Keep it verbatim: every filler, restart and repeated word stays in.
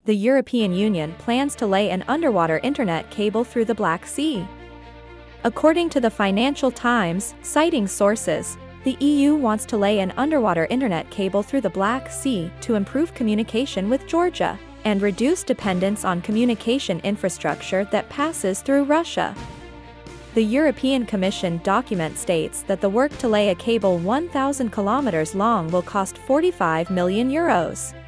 The European Union plans to lay an underwater internet cable through the Black Sea. According to the Financial Times, citing sources, the E U wants to lay an underwater internet cable through the Black Sea to improve communication with Georgia and reduce dependence on communication infrastructure that passes through Russia. The European Commission document states that the work to lay a cable one thousand kilometers long will cost forty-five million euros.